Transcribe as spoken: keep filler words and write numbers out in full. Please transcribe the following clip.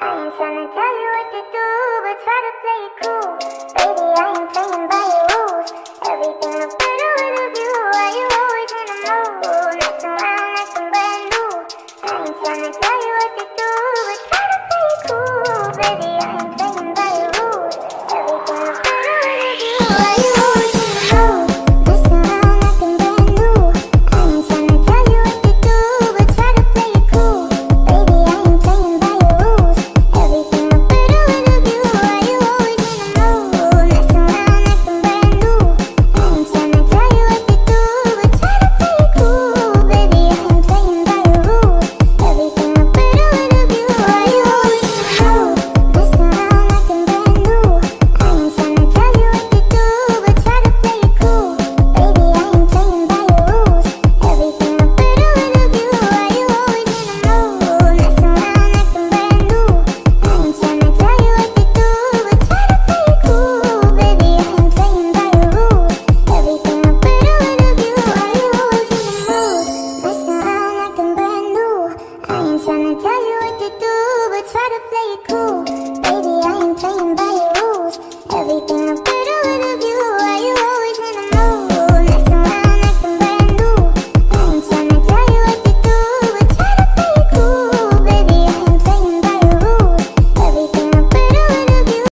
I ain't tryna tell you what to do, but try to play it cool. Baby, I ain't playing by your rules. Everything look better with a view. Why you always in the mood? Messing around like I'm brand new. I ain't tryna tell you what to do, but try to play it cool. Baby, I ain't playing by your rules. Everything look better with a view. Why you always in the mood? Messing around like I'm brand new. I ain't tryna tell you what to do, but try to play it cool. Baby, I ain't playing by your rules. Everything look better with a view. Why you always in the mood? Messing around like I'm brand new. I ain't tryna tell you what to do, but try to play it cool. Baby, I ain't playing by your rules. Everything look better with a view. Why you always in the mood? Messing around like I'm brand new. I ain't tryna tell you what to do, but try to play it cool. Baby, I ain't playing by your rules. Everything look better with a view. Why you always in the mood? Messing around like I'm brand new. I ain't tryna tell you what to do, but try to play it cool. Baby, I ain't playing by your rules. Everything look better with a view. Why you always in the mood? Messing around like I'm brand new. I ain't tryna tell you what to do, but try to play it cool. Baby, I ain't playing by